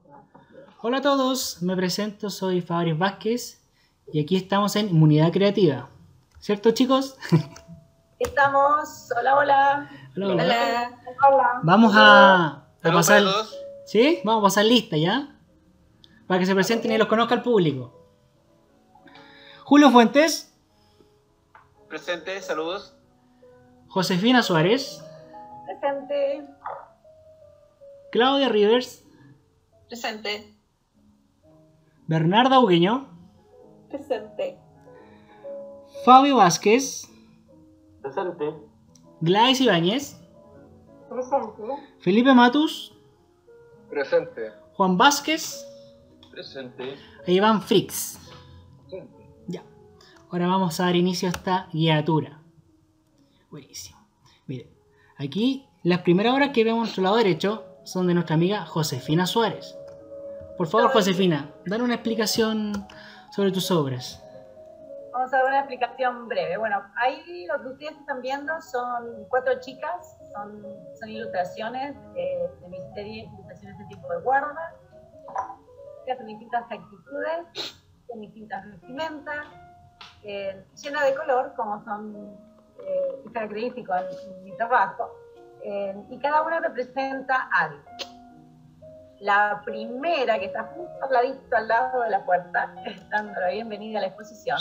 Hola a todos, me presento, soy Fabriz Vázquez y aquí estamos en Inmunidad Creativa. ¿Cierto, chicos? Estamos. Hola, hola. Hola, hola. Hola. Hola. Vamos a pasar. Saludos. ¿Sí? Vamos a pasar lista ya. Para que se presenten y los conozca el público. Julio Fuentes. Presente, saludos. Josefina Suárez. Presente. Claudia Rivers. Presente. Bernarda Hugueño. Presente. Fabio Vázquez. Presente. Gladys Ibáñez. Presente. Felipe Matus. Presente. Juan Vázquez. Presente. E Iván Frix. Ya. Ahora vamos a dar inicio a esta guiatura. Buenísimo. Miren, aquí las primeras obras que vemos a nuestro lado derecho son de nuestra amiga Josefina Suárez. Por favor, Josefina, dan una explicación sobre tus obras. Vamos a dar una explicación breve. Bueno, ahí lo que ustedes están viendo son 4 chicas, son ilustraciones de mi serie Ilustraciones de Tiempo de Guarda, con distintas actitudes, con distintas vestimentas, llenas de color, como son característicos en mi trabajo, y cada una representa algo. La primera, que está justo al ladito, al lado de la puerta, dando la bienvenida a la exposición,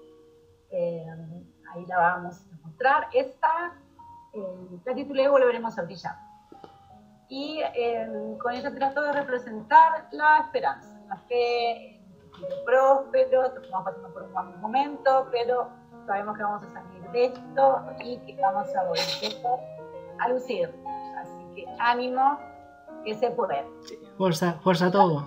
ahí la vamos a mostrar. Esta la titulé Volveremos a brillar. Y con ella trato de representar la esperanza, la fe en un futuro próspero. Estamos pasando por un buen momento, pero sabemos que vamos a salir de esto y que vamos a volver a lucir. Así que ánimo, que se puede. Sí, fuerza a todo.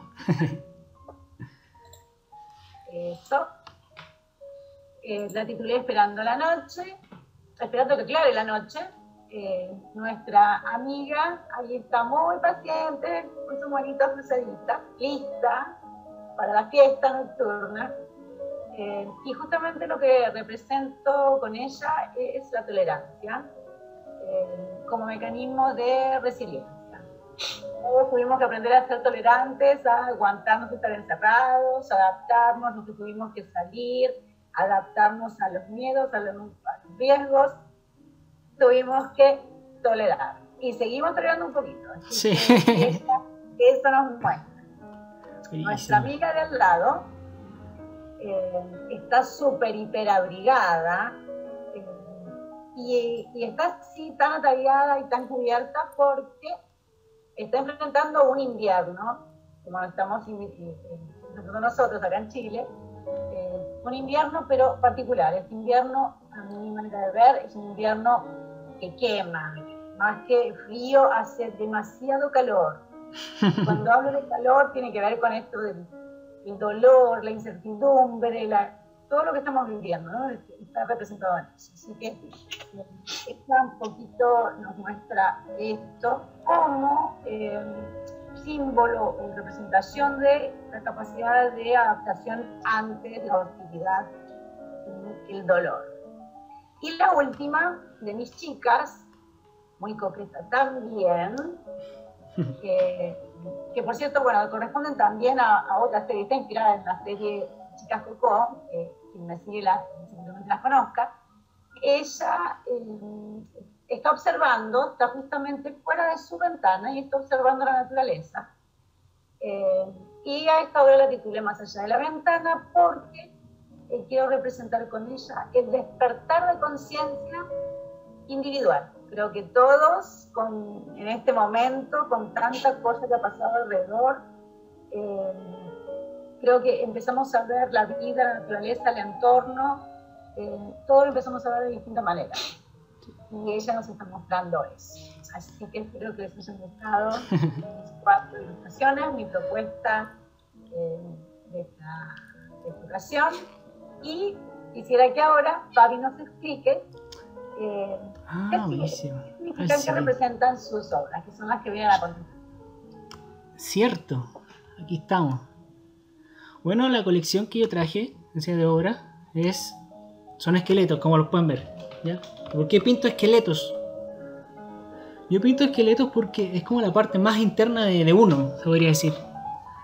Eso. La titulé Esperando la noche, esperando que aclare la noche. Nuestra amiga ahí está muy paciente, con su manita cruzadita, lista para la fiesta nocturna. Y justamente lo que represento con ella es la tolerancia como mecanismo de resiliencia. Todos tuvimos que aprender a ser tolerantes, a aguantarnos estar encerrados, adaptarnos, no que tuvimos que salir, adaptarnos a los miedos, a los riesgos. Tuvimos que tolerar. Y seguimos tolerando un poquito. Sí. Eso nos muestra. Buenísimo. Nuestra amiga de al lado está súper hiper abrigada y está así tan ataviada y tan cubierta porque está enfrentando un invierno, como estamos nosotros acá en Chile, un invierno pero particular. Este invierno, a mi manera de ver, es un invierno que quema, más que frío, hace demasiado calor. Cuando hablo de calor tiene que ver con esto del dolor, la incertidumbre, todo lo que estamos viviendo, ¿no? Está representado en eso. Así que un poquito nos muestra esto como símbolo o representación de la capacidad de adaptación ante la hostilidad y el dolor. Y la última de mis chicas, muy coqueta también, que por cierto, bueno, corresponden también a otra serie, está inspirada en la serie Chicas Cocó, quien me sigue seguramente las conozca. Ella está observando, está justamente fuera de su ventana y está observando la naturaleza. Y a esta obra la titulé Más allá de la ventana porque quiero representar con ella el despertar de conciencia individual. Creo que todos, en este momento, con tanta cosa que ha pasado alrededor, creo que empezamos a ver la vida, la naturaleza, el entorno, todo lo empezamos a ver de distinta manera. Y ella nos está mostrando eso. Así que espero que les hayan gustado mis 4 ilustraciones, mi propuesta de esta ocasión. Y quisiera que ahora Fabi nos explique qué significan, qué representan sus obras, que son las que vienen a continuación. Cierto, aquí estamos. Bueno, la colección que yo traje en serie de obras son esqueletos, como los pueden ver, ¿ya? ¿Por qué pinto esqueletos? Yo pinto esqueletos porque es como la parte más interna de uno, se podría decir.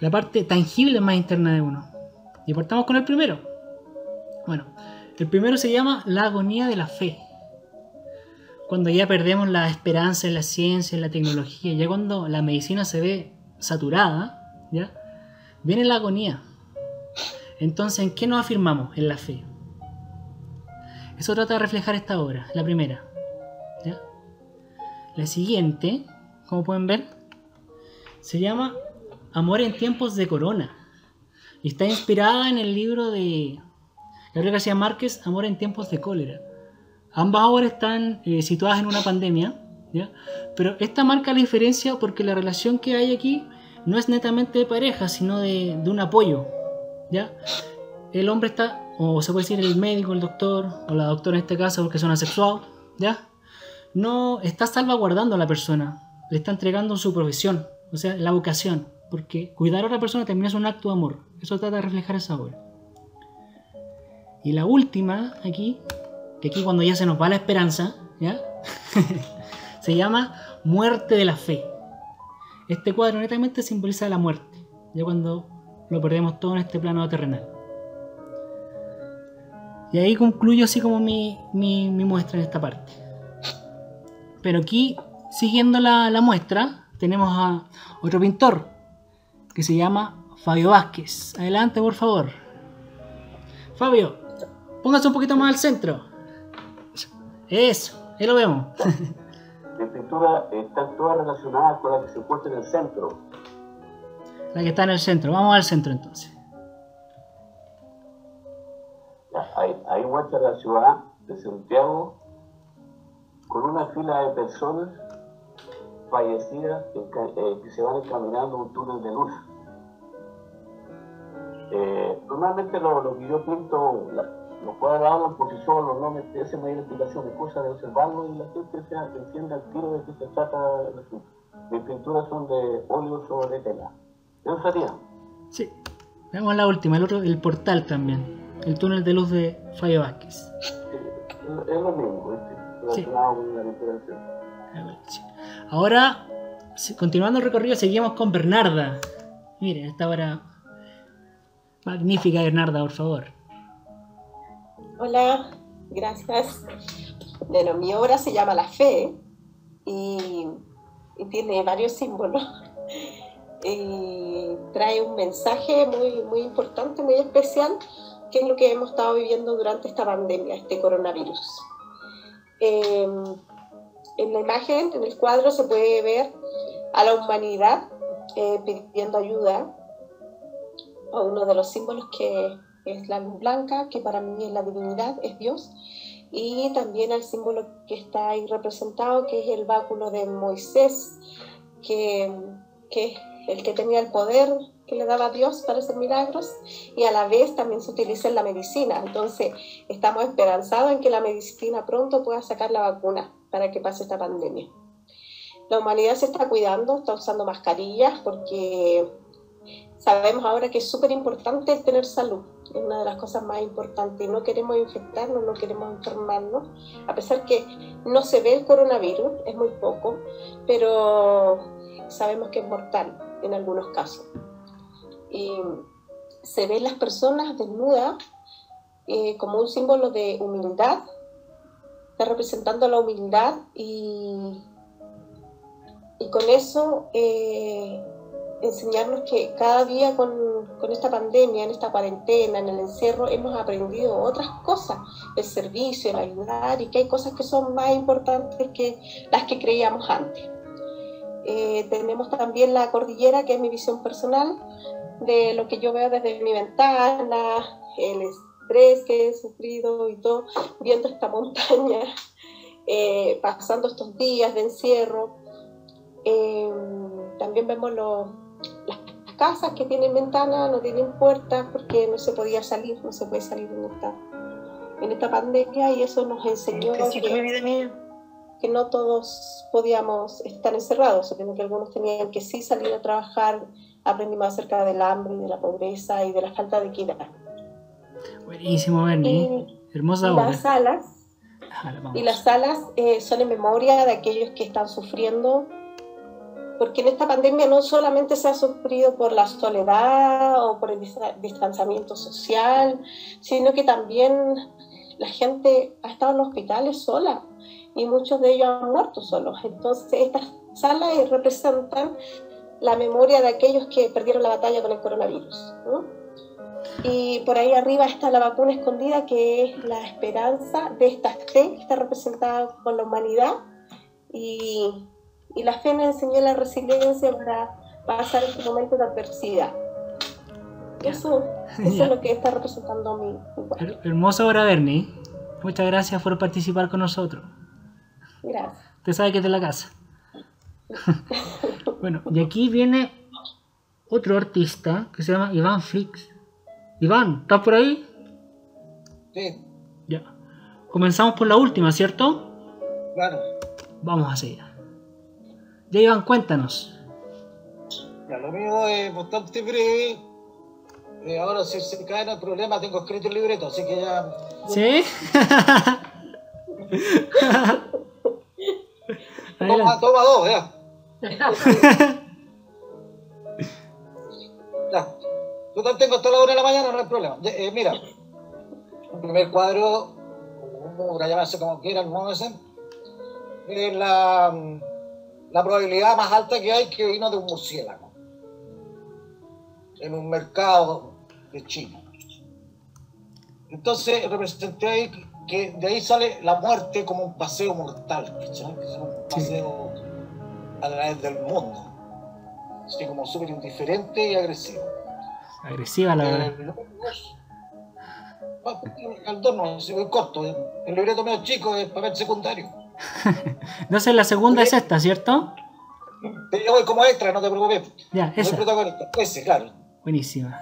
la parte tangible más interna de uno. Y partamos con el primero. Bueno, el primero se llama la agonía de la fe. Cuando ya perdemos la esperanza en la ciencia, en la tecnología, ya cuando la medicina se ve saturada, ¿ya? Viene la agonía. Entonces, ¿en qué nos afirmamos? En la fe. Eso trata de reflejar esta obra, la primera, ¿ya? La siguiente, como pueden ver, se llama Amor en tiempos de corona. Y está inspirada en el libro de Gabriel García Márquez, Amor en tiempos de cólera. Ambas obras están situadas en una pandemia, ¿ya? Pero esta marca la diferencia porque la relación que hay aquí no es netamente de pareja, sino de un apoyo, ¿ya? El hombre está, o se puede decir el médico, el doctor, o la doctora en este caso porque son asexuados, ¿ya? No está salvaguardando a la persona, le está entregando su profesión, o sea, la vocación, porque cuidar a otra persona también es un acto de amor. Eso trata de reflejar esa obra. Y la última, aquí, que aquí cuando ya se nos va la esperanza, ¿ya? Se llama Muerte de la Fe. Este cuadro netamente simboliza la muerte, ya cuando lo perdemos todo en este plano terrenal. Y ahí concluyo así como mi muestra en esta parte. Pero aquí, siguiendo la muestra, tenemos a otro pintor que se llama Fabio Vázquez. Adelante, por favor. Fabio, póngase un poquito más al centro. Eso, ahí lo vemos. Mi pintura está toda relacionada con la que se encuentra en el centro. La que está en el centro. Vamos al centro entonces. Ahí muestra la ciudad de Santiago con una fila de personas fallecidas que se van encaminando un túnel de luz. Normalmente lo que yo pinto, los cuadrados, la posición, los nombres, esa es mayor explicación, es cosa de observarlo y la gente se entiende al tiro de qué se trata el asunto. Mis pinturas son de óleo sobre tela. ¿Eso sería? Sí. Veamos la última, el portal también. El túnel de luz de Fabio Vázquez. Sí, es lo mismo, relacionado con la pintura del centro. Ahora, continuando el recorrido, seguimos con Bernarda. Miren, esta obra magnífica, Bernarda, por favor. Hola, gracias. Bueno, mi obra se llama La Fe y tiene varios símbolos. Y trae un mensaje muy importante, muy especial, que es lo que hemos estado viviendo durante esta pandemia, este coronavirus. En la imagen, en el cuadro, se puede ver a la humanidad pidiendo ayuda a uno de los símbolos que es la luz blanca, que para mí es la divinidad, es Dios, y también al símbolo que está ahí representado, que es el báculo de Moisés, que es el que tenía el poder que le daba a Dios para hacer milagros, y a la vez también se utiliza en la medicina. Entonces estamos esperanzados en que la medicina pronto pueda sacar la vacuna para que pase esta pandemia. La humanidad se está cuidando, está usando mascarillas porque sabemos ahora que es súper importante el tener salud. Es una de las cosas más importantes. No queremos infectarnos, no queremos enfermarnos, a pesar que no se ve el coronavirus, es muy poco, pero sabemos que es mortal en algunos casos. Y se ven las personas desnudas como un símbolo de humildad, está representando la humildad y con eso enseñarnos que cada día con esta pandemia, en esta cuarentena, en el encierro, hemos aprendido otras cosas, el servicio, el ayudar, y que hay cosas que son más importantes que las que creíamos antes. Tenemos también la cordillera, que es mi visión personal de lo que yo veo desde mi ventana, el estrés que he sufrido y todo, viendo esta montaña, pasando estos días de encierro. También vemos las casas que tienen ventanas, no tienen puertas porque no se podía salir, no se puede salir en esta pandemia, y eso nos enseñó que no todos podíamos estar encerrados, sino que algunos tenían que sí salir a trabajar. Aprendimos acerca del hambre, de la pobreza y de la falta de equidad. Buenísimo, Bernie. Hermosa obra. Las salas son en memoria de aquellos que están sufriendo porque en esta pandemia no solamente se ha sufrido por la soledad o por el distanciamiento social, sino que también la gente ha estado en los hospitales sola y muchos de ellos han muerto solos. Entonces estas salas representan la memoria de aquellos que perdieron la batalla con el coronavirus, ¿no? Y por ahí arriba está la vacuna escondida, que es la esperanza de esta fe que está representada por la humanidad, y la fe nos enseñó la resiliencia para pasar este momento de adversidad. Eso es lo que está representando mi cuadro. Hermosa obra, Bernie. Muchas gracias por participar con nosotros. Gracias. Usted sabe que es de la casa. Bueno, y aquí viene otro artista que se llama Iván Flix. Iván, ¿estás por ahí? Sí, Ya. Comenzamos por la última, ¿cierto? claro. Vamos a seguir. Ya, Iván, cuéntanos. Ya, lo mío es bastante breve. Ahora, si se cae en el problema, tengo escrito el libreto, así que ya. ¿Sí? Toma dos, ya. Ya. Total, tengo hasta la 1 de la mañana, no hay problema. Mira, el primer cuadro, para llamarse como quieran, es la probabilidad más alta que hay que vino de un murciélago en un mercado de China. Entonces representé ahí que de ahí sale la muerte como un paseo mortal, ¿cachai? Que es un paseo a través del mundo, así como súper indiferente y agresivo. Agresiva la verdad. El 2 no, es muy corto. El libreto mío chico es papel secundario. Entonces la segunda es esta, ¿cierto? Pero yo voy como extra, no te preocupes. Ya, No soy esa. protagonista. Ese, claro. Buenísima.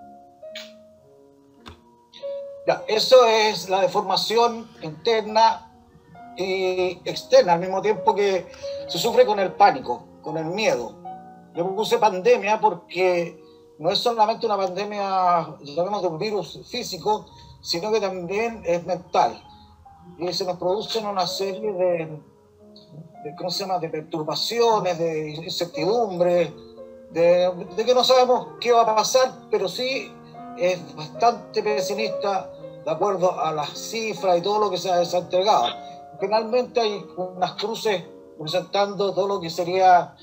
Ya, eso es la deformación interna y externa, al mismo tiempo que se sufre con el pánico, con el miedo. Yo puse pandemia porque no es solamente una pandemia, llamemos de un virus físico, sino que también es mental. Y se nos producen una serie de ¿cómo se llama?, de perturbaciones, de incertidumbre, de que no sabemos qué va a pasar, pero sí es bastante pesimista de acuerdo a las cifras y todo lo que se ha entregado. Finalmente hay unas cruces presentando todo lo que sería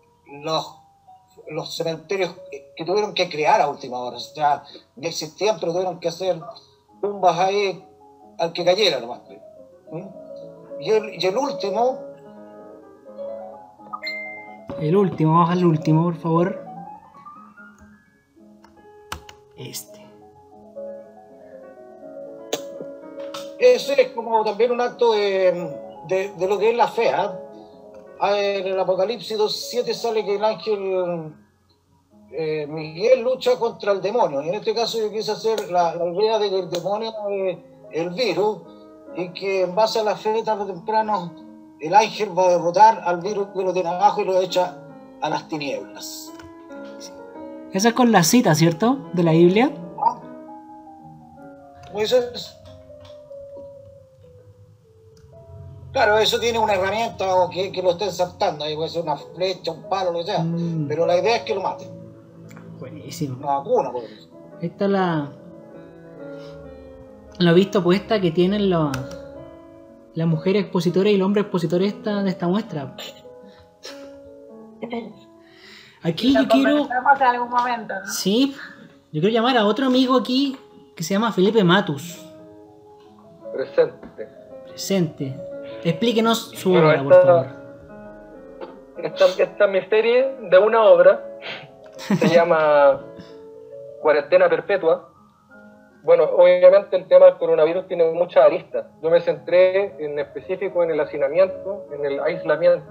los cementerios que tuvieron que crear a última hora. O sea, ya existían, pero tuvieron que hacer tumbas ahí al que cayera nomás. Y el último... El último, vamos al último, por favor. Este. Eso es como también un acto de lo que es la fe. En el Apocalipsis 2:7 sale que el ángel Miguel lucha contra el demonio. Y en este caso yo quise hacer la idea de que el demonio es el virus y que en base a la fe, tarde o temprano, el ángel va a derrotar al virus que lo tiene abajo y lo echa a las tinieblas. Esa es con la cita, ¿cierto? De la Biblia. Claro, eso tiene una herramienta o que lo estén saltando, ahí puede ser una flecha, un palo, lo que sea, pero la idea es que lo maten. Buenísimo. Una vacuna, por eso. Esta es la vista opuesta que tienen la mujer expositora y el hombre expositor de esta muestra. Aquí yo quiero... En algún momento, ¿no? Sí, yo quiero llamar a otro amigo aquí que se llama Felipe Matus. Presente. Presente. Explíquenos su Bueno, obra, por favor. Esta es mi serie de una obra. Se llama Cuarentena Perpetua. Bueno, obviamente el tema del coronavirus tiene muchas aristas. Yo me centré en específico en el hacinamiento, en el aislamiento.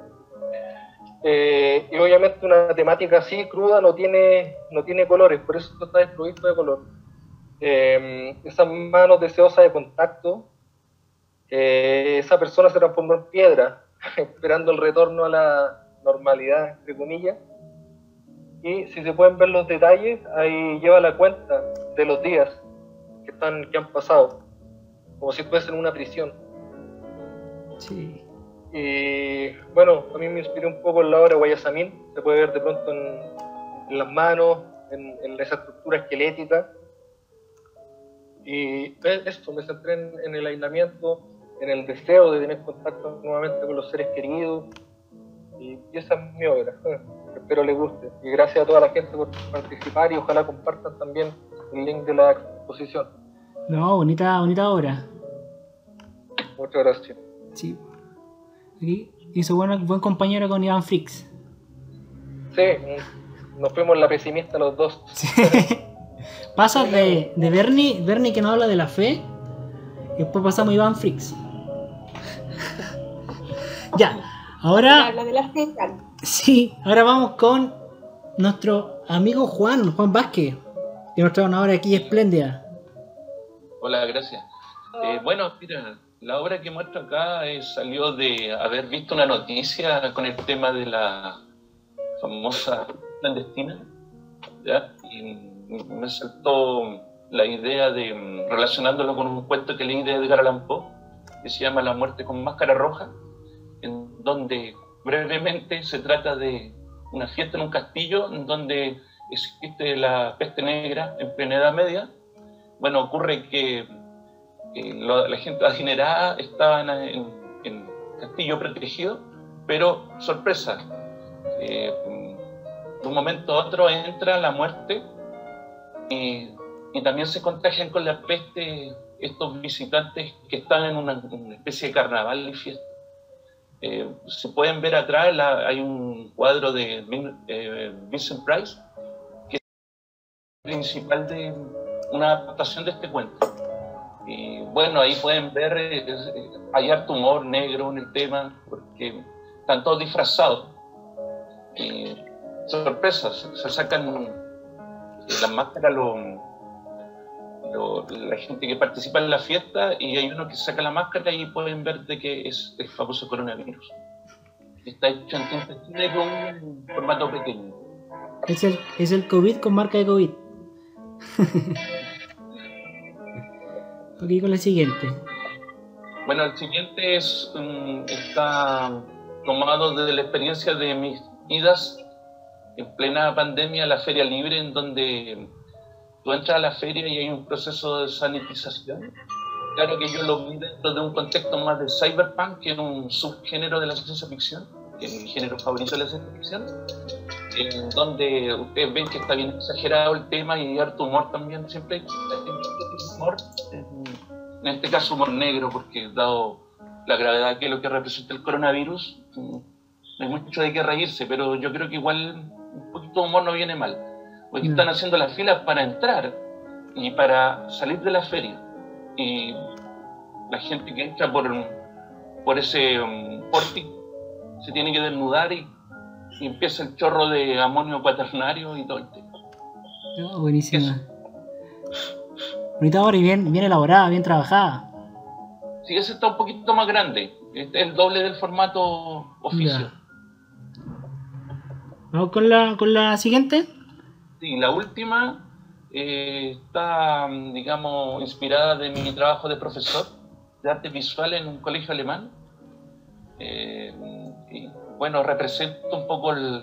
Y obviamente una temática así cruda no tiene colores, por eso está desprovisto de color. Esas manos deseosas de contacto, esa persona se transformó en piedra, esperando el retorno a la normalidad, entre comillas. Y si se pueden ver los detalles, ahí lleva la cuenta de los días que han pasado, como si fuesen una prisión. Sí. Y bueno, a mí me inspiró un poco en la obra Guayasamín, se puede ver de pronto en las manos, en esa estructura esquelética. Y esto, me centré en el aislamiento, en el deseo de tener contacto nuevamente con los seres queridos. Y esa es mi obra. Espero les guste. Y gracias a toda la gente por participar y ojalá compartan también el link de la exposición. No, bonita obra. Muchas gracias. Sí. Aquí hizo buen compañero con Iván Frix. Sí, nos fuimos la pesimista los dos. Sí. Pasas de Bernie que nos habla de la fe, y después pasamos a Iván Frix. Ya, ahora. Habla de la fe. Sí, ahora vamos con nuestro amigo Juan Vázquez, que nos trae una obra aquí espléndida. Hola, gracias. Bueno, mira, la obra que muestro acá salió de haber visto una noticia con el tema de la famosa clandestina, ¿ya? Y me saltó la idea de, relacionándolo con un cuento que leí de Edgar Allan Poe, que se llama La muerte con máscara roja, en donde brevemente se trata de una fiesta en un castillo en donde existe la peste negra en plena Edad Media. Bueno, ocurre que la gente adinerada estaba en castillo protegido, pero sorpresa, de un momento a otro entra la muerte y también se contagian con la peste estos visitantes que están en una especie de carnaval y fiesta. Se pueden ver atrás, hay un cuadro de Vincent Price, que es el principal de una adaptación de este cuento. Y bueno, ahí pueden ver, hay harto humor negro en el tema, porque están todos disfrazados. Sorpresas, se sacan las máscaras la gente que participa en la fiesta, y hay uno que saca la máscara y pueden ver de que es el famoso coronavirus. Está hecho en tinta china y con un formato pequeño. Es el COVID con marca de COVID. Ok, con la siguiente. Bueno, el siguiente está tomado desde la experiencia de mis idas en plena pandemia a la Feria Libre, en donde tú entras a la feria y hay un proceso de sanitización. Claro que yo lo vi dentro de un contexto más de cyberpunk, que es un subgénero de la ciencia ficción, que es mi género favorito de la ciencia ficción, en donde ustedes ven que está bien exagerado el tema y hay harto humor también, siempre hay humor, en este caso humor negro, porque dado la gravedad que es lo que representa el coronavirus, no hay mucho de qué reírse, pero yo creo que igual un poquito de humor no viene mal, porque están haciendo las filas para entrar y para salir de la feria, y la gente que entra por ese pórtico se tiene que desnudar y empieza el chorro de amonio cuaternario y todo el tema. Oh, buenísima. Bonita obra y bien elaborada, bien trabajada. Sí, ese está un poquito más grande, es el doble del formato oficio. Vamos con la siguiente. Sí, la última está, digamos, inspirada de mi trabajo de profesor de arte visual en un colegio alemán. Y bueno, representa un poco el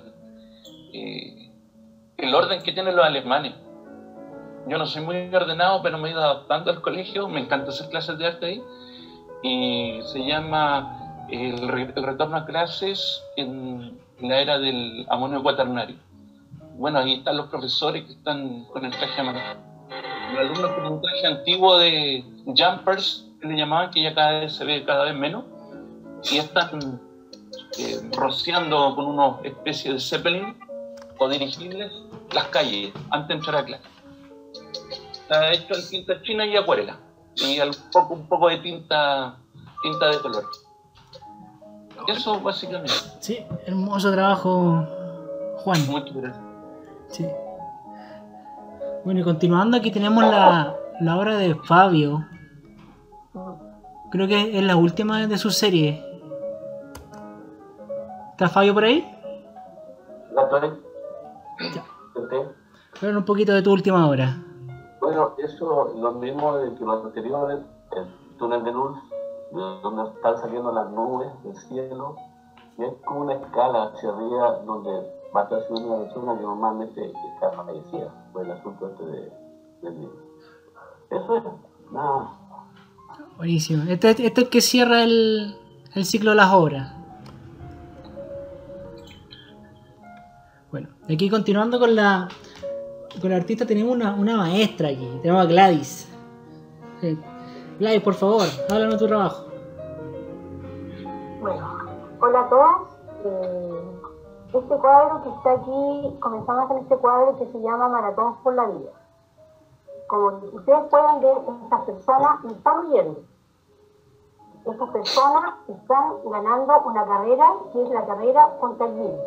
orden que tienen los alemanes. Yo no soy muy ordenado, pero me he ido adaptando al colegio, me encanta hacer clases de arte ahí, y se llama el retorno a clases en la era del amonio cuaternario. Bueno, ahí están los profesores que están con el traje amarillo. Los alumnos con un traje antiguo de jumpers, que le llamaban, que ya cada vez se ve cada vez menos, y están rociando con una especie de zeppelin o dirigibles las calles antes de entrar a clase. Está hecho en tinta china y acuarela, y un poco de tinta de color. Eso básicamente. Sí, hermoso trabajo, Juan. Muchas gracias. Sí. Bueno, y continuando, aquí tenemos la obra de Fabio. Creo que es la última de su serie. ¿Está Fabio por ahí? Ya. Habla un poquito de tu última obra. Bueno, eso lo mismo que lo anterior, el túnel de luz de donde están saliendo las nubes del cielo, y es como una escala hacia arriba donde va a estar subiendo una persona que normalmente está fallecida, por el asunto del libro. Eso es, nada. Buenísimo. Este es el que cierra el ciclo de las obras. Bueno, aquí continuando con la artista, tenemos una maestra aquí. Tenemos a Gladys. Gladys, por favor, háblanos de tu trabajo. Bueno, hola a todos. Este cuadro que está aquí, comenzamos con este cuadro que se llama Maratón por la Vida. Como ustedes pueden ver, estas personas están huyendo. Estas personas están ganando una carrera que es la carrera contra el virus.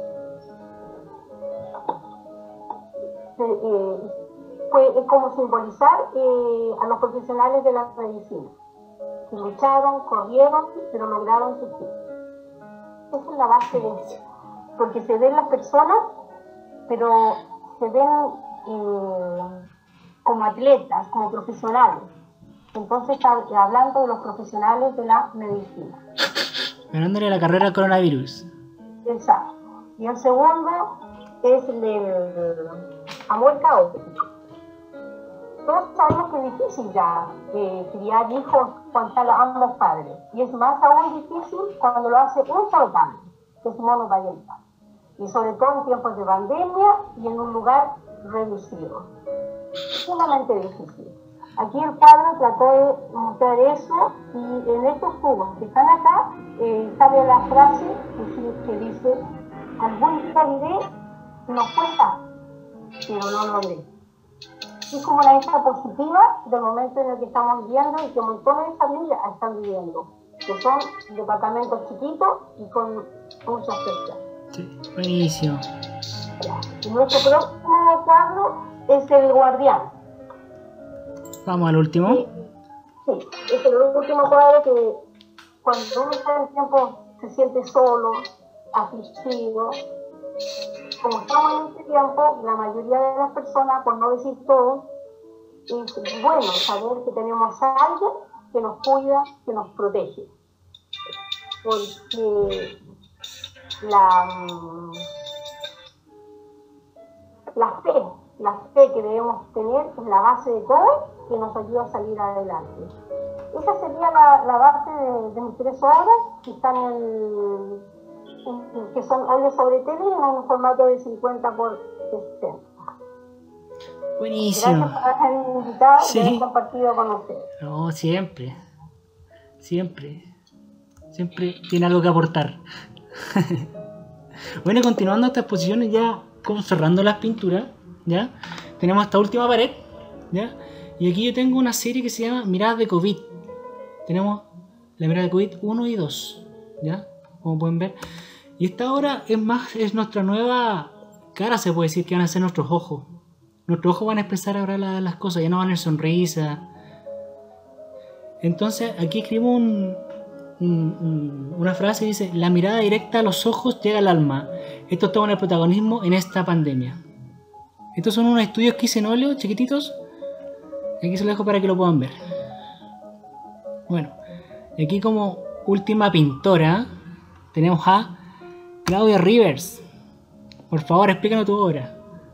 Es como simbolizar a los profesionales de la medicina, que lucharon, corrieron, pero lograron su fin. Esa es la base de eso, porque se ven las personas, pero se ven como atletas, como profesionales. Entonces está hablando de los profesionales de la medicina. Ganándole la carrera al coronavirus. Exacto. Y el segundo es el del amor caótico. Todos sabemos que es difícil ya criar hijos cuando están ambos padres. Y es más aún difícil cuando lo hace un solo padre, que es monoparental. Y sobre todo en tiempos de pandemia y en un lugar reducido. Sumamente difícil. Aquí el cuadro trató de mostrar eso, y en estos cubos que están acá sale la frase que dice: algún día diré, no fue fácil, pero no lo logré. Es como una vista positiva del momento en el que estamos viviendo y que montones de familias están viviendo, que son departamentos chiquitos y con muchas personas. Sí, buenísimo. Y nuestro próximo cuadro es el guardián. Vamos al último. Sí, es el último cuadro que cuando uno está en tiempo se siente solo, afligido. Como estamos en este tiempo, la mayoría de las personas, por no decir todos, es bueno saber que tenemos a alguien que nos cuida, que nos protege. Porque la fe que debemos tener es la base de todo, que nos ayuda a salir adelante. Esa sería la base de mis 3 obras, que están que son óleo sobre tela en un formato de 50 por 60. Buenísimo. Gracias por haberme invitado y haber Sí. compartido con ustedes. No, siempre tiene algo que aportar. Bueno, continuando esta exposición, ya como cerrando las pinturas, ¿ya? Tenemos esta última pared, ¿ya? Y aquí yo tengo una serie que se llama Miradas de COVID. Tenemos la mirada de COVID 1 y 2, ¿ya? Como pueden ver. Y esta obra es nuestra nueva cara, se puede decir, que van a ser nuestros ojos. Nuestros ojos van a expresar ahora las cosas, ya no van a ser sonrisas. Entonces aquí escribo una frase que dice: la mirada directa a los ojos llega al alma. Estos toman el protagonismo en esta pandemia. Estos son unos estudios que hice en óleo, chiquititos. Aquí se los dejo para que lo puedan ver. Bueno, aquí como última pintora tenemos a Claudia Rivers. Por favor, explícanos tu obra.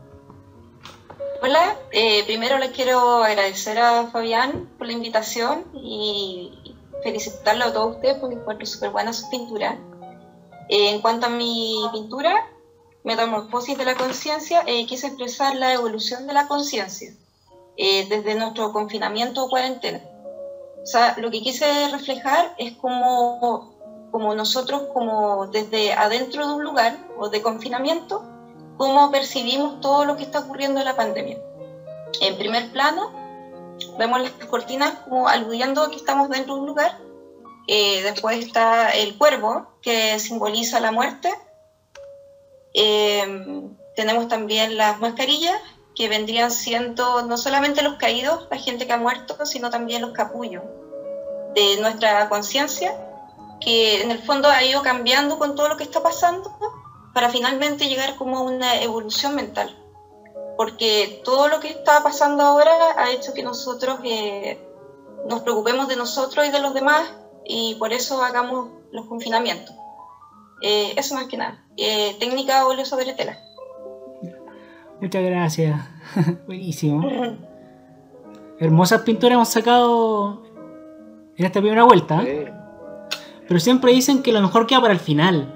Hola, primero le quiero agradecer a Fabián por la invitación y felicitarlo a todos ustedes porque encuentro súper buena su pintura. En cuanto a mi pintura, Metamorfosis de la conciencia, quise expresar la evolución de la conciencia desde nuestro confinamiento o cuarentena. O sea, lo que quise reflejar es como nosotros, como desde adentro de un lugar o de confinamiento, cómo percibimos todo lo que está ocurriendo en la pandemia. En primer plano, vemos las cortinas como aludiendo a que estamos dentro de un lugar. Después está el cuervo, que simboliza la muerte. Tenemos también las mascarillas, que vendrían siendo no solamente los caídos, la gente que ha muerto, sino también los capullos de nuestra conciencia, que en el fondo ha ido cambiando con todo lo que está pasando para finalmente llegar como a una evolución mental. Porque todo lo que está pasando ahora ha hecho que nosotros nos preocupemos de nosotros y de los demás y por eso hagamos los confinamientos. Eso más que nada. Técnica óleo sobre tela. Muchas gracias. Buenísimo. Hermosas pinturas hemos sacado en esta primera vuelta. Sí. Pero siempre dicen que lo mejor queda para el final.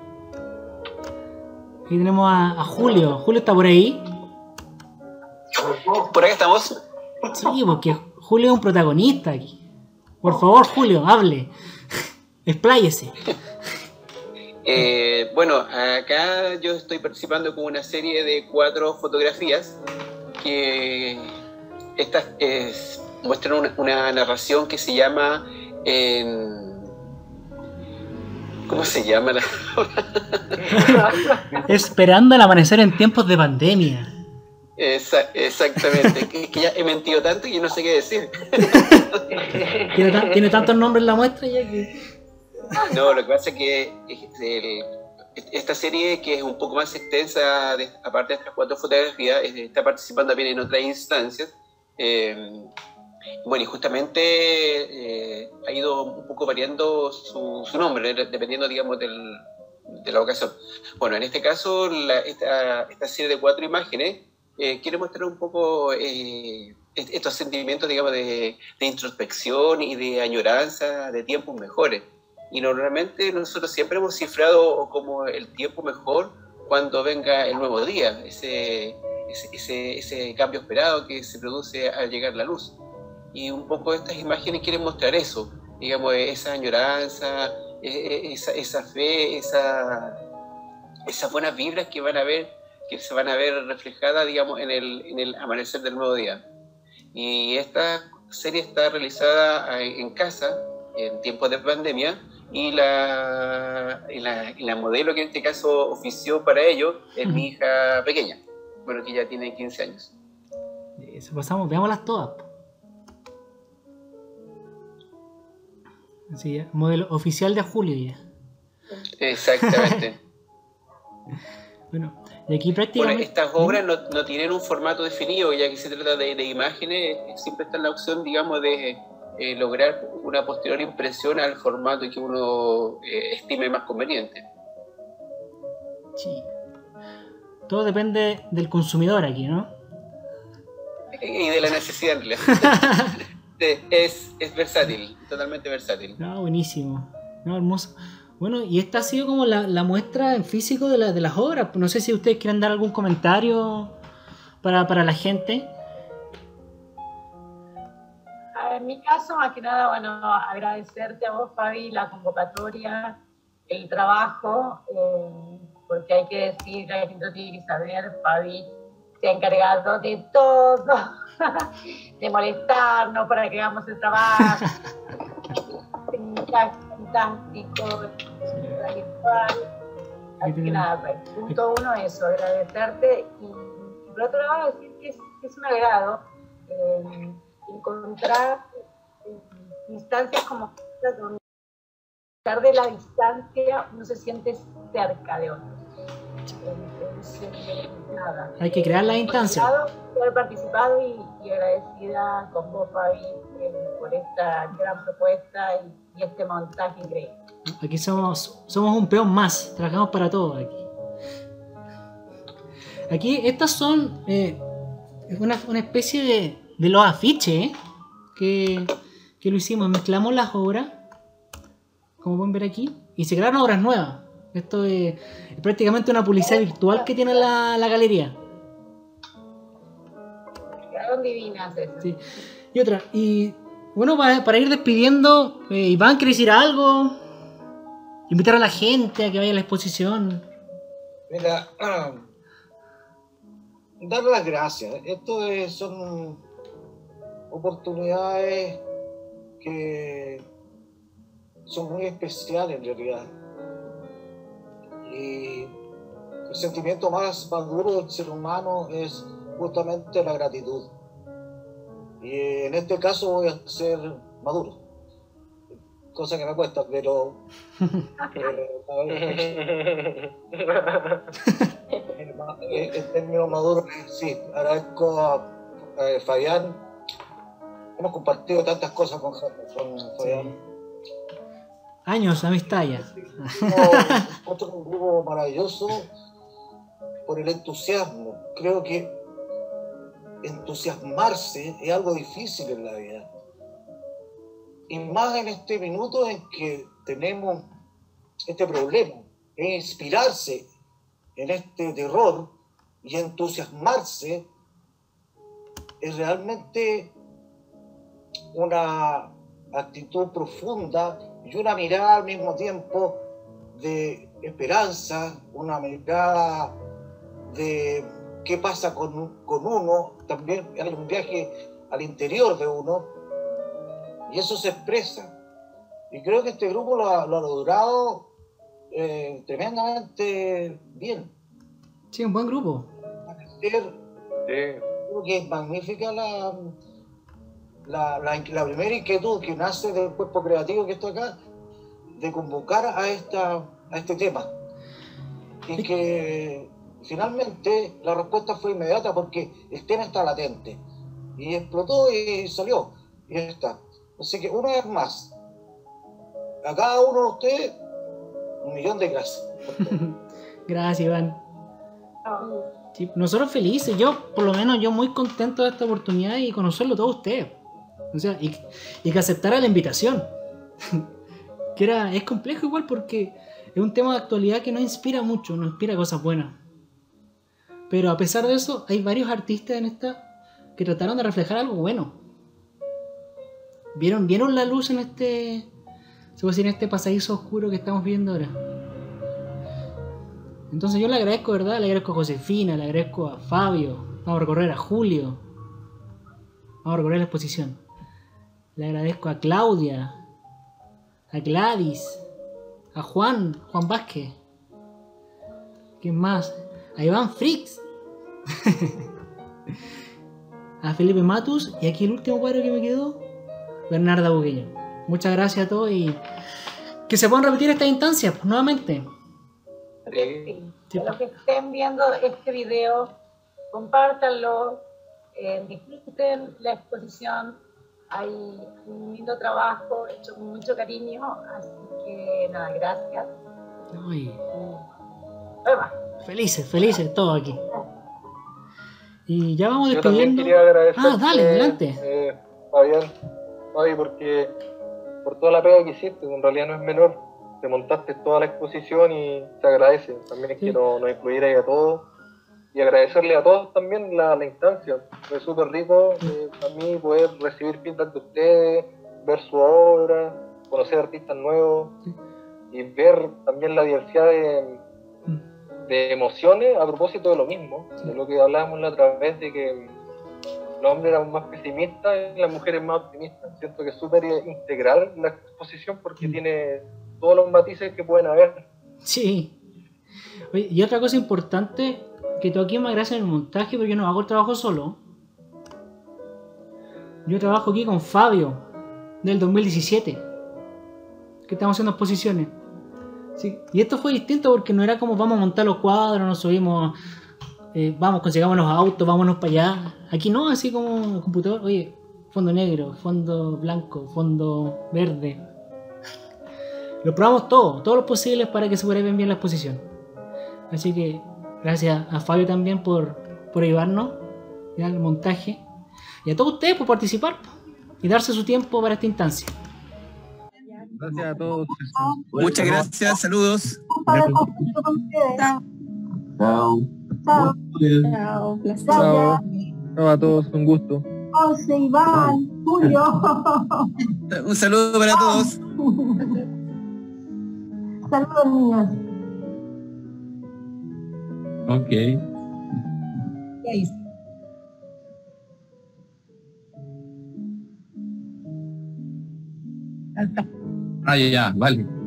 Aquí tenemos a Julio. Julio está por ahí. Por acá estamos. Sí, porque Julio es un protagonista aquí. Por favor, Julio, hable. Expláyese. Bueno, acá yo estoy participando con una serie de 4 fotografías que estas muestran una narración que se llama... ¿Cómo se llama la Esperando el amanecer en tiempos de pandemia. Exactamente, que ya he mentido tanto y no sé qué decir. Tiene tantos nombres la muestra ya que... No, lo que pasa es que esta serie, que es un poco más extensa, aparte de estas 4 fotografías, está participando también en otras instancias. Bueno, y justamente ha ido un poco variando su nombre, dependiendo, digamos, de la ocasión. Bueno, en este caso, esta serie de 4 imágenes quiere mostrar un poco estos sentimientos, digamos, de introspección y de añoranza de tiempos mejores. Y normalmente nosotros siempre hemos cifrado como el tiempo mejor cuando venga el nuevo día, ese cambio esperado que se produce al llegar la luz. Y un poco estas imágenes quieren mostrar eso, digamos, esa añoranza, esa fe, esas buenas vibras que se van a ver reflejadas, digamos, en el amanecer del nuevo día. Y esta serie está realizada en casa, en tiempos de pandemia, y la modelo que en este caso ofició para ello es mi hija pequeña, bueno, que ya tiene 15 años. Eso pasamos, veámoslas todas. Así ya, modelo oficial de Julio ya. Exactamente. Bueno, y aquí prácticamente... Bueno, estas obras no tienen un formato definido, ya que se trata de imágenes, siempre está la opción, digamos, de lograr una posterior impresión al formato que uno estime más conveniente. Sí. Todo depende del consumidor aquí, ¿no? Y de la necesidad, en realidad. Es versátil, totalmente versátil. No, buenísimo. No, hermoso. Bueno, y esta ha sido como la muestra en físico de las obras. No sé si ustedes quieren dar algún comentario para la gente. En mi caso, más que nada, bueno, agradecerte a vos, Fabi, la convocatoria, el trabajo, porque hay que decir, la gente tiene que saber, Fabi se ha encargado de todo, de molestarnos para que hagamos el trabajo. Fantástico, virtual. Así que nada, pues, punto 1, eso, agradecerte. Y por otro lado, decir que es un agrado encontrar instancias como estas donde, a pesar de la distancia, uno se siente cerca de otros. Entonces, nada. Hay que crear las instancias. Por haber participado y agradecida con vos, Fabi, por esta gran propuesta y este montaje increíble. Aquí somos un peón más, trabajamos para todos aquí. Aquí estas son una especie de los afiches que lo hicimos, mezclamos las obras, como pueden ver aquí, y se crearon obras nuevas. Esto es prácticamente una publicidad virtual que tiene la galería. Quedaron divinas esas. Sí. Y otra, y bueno, para ir despidiendo, Iván, ¿quiere decir algo? Invitar a la gente a que vaya a la exposición. Mira, dar las gracias. Esto son oportunidades que son muy especiales en realidad. Y el sentimiento más maduro del ser humano es justamente la gratitud. Y en este caso voy a ser maduro, cosa que me cuesta, pero el término maduro, sí. Agradezco a Fabián. Hemos compartido tantas cosas con Fabián. Años, amistad ya. Otro grupo maravilloso por el entusiasmo. Creo que entusiasmarse es algo difícil en la vida. Y más en este minuto en que tenemos este problema, es inspirarse en este terror y entusiasmarse es realmente una actitud profunda y una mirada al mismo tiempo de esperanza, una mirada de qué pasa con uno. También hay un viaje al interior de uno y eso se expresa. Y creo que este grupo lo ha logrado tremendamente bien. Sí, un buen grupo. Creo que es magnífica la primera inquietud que nace del cuerpo creativo que está acá, de convocar a este tema. Y que finalmente la respuesta fue inmediata porque el tema está latente. Y explotó y salió. Y ya está. Así que una vez más, a cada uno de ustedes, 1.000.000 de gracias. Gracias, Iván. Sí, nosotros felices, por lo menos yo muy contento de esta oportunidad y conocerlo todos ustedes. O sea, y que aceptara la invitación. Es complejo igual porque es un tema de actualidad que no inspira mucho, no inspira cosas buenas. Pero a pesar de eso, hay varios artistas en esta que trataron de reflejar algo bueno. ¿Vieron la luz en se puede decir, en este pasadizo oscuro que estamos viendo ahora? Entonces yo le agradezco, ¿verdad? Le agradezco a Josefina, le agradezco a Fabio. Vamos a recorrer a Julio. Vamos a recorrer la exposición. Le agradezco a Claudia, a Gladys, a Juan Vázquez. ¿Quién más? A Iván Frix. A Felipe Matus. Y aquí el último cuadro que me quedó, Bernarda Bugueño. Muchas gracias a todos y que se puedan repetir estas instancias pues, nuevamente. Sí. Los que estén viendo este video, compártanlo, disfruten la exposición. Hay un lindo trabajo hecho con mucho cariño, así que nada, gracias. Ay. Felices todos aquí. Y ya vamos despidiendo. Yo también quería agradecer. Dale, adelante. Fabi, porque por toda la pega que hiciste, en realidad no es menor. Te montaste toda la exposición y se agradece. También es que nos incluyera a todos. Y agradecerle a todos también la instancia. Fue súper rico para mí poder recibir feedback de ustedes, ver su obra, conocer artistas nuevos y ver también la diversidad de emociones a propósito de lo mismo, de lo que hablábamos la otra vez, de que los hombres eran más pesimistas y las mujeres más optimistas. Siento que es súper integral la exposición porque tiene todos los matices que pueden haber. Sí. Oye, y otra cosa importante, que tú aquí me agradecen el montaje, porque yo no hago el trabajo solo. Yo trabajo aquí con Fabio, del 2017, que estamos haciendo exposiciones. Sí. Y esto fue distinto porque no era como vamos a montar los cuadros, nos subimos, consigamos los autos, vámonos para allá. Aquí no, así como el computador, oye, fondo negro, fondo blanco, fondo verde. Lo probamos todo lo posible para que se pueda ver bien la exposición. Así que gracias a Fabio también por ayudarnos en el montaje. Y a todos ustedes por participar y darse su tiempo para esta instancia. Gracias a todos. Muchas gracias, saludos. Chao. Chao a todos, un gusto. José, Iván, Julio. Un saludo para todos. Saludos, niños. Ok. Alto. Ya, vale.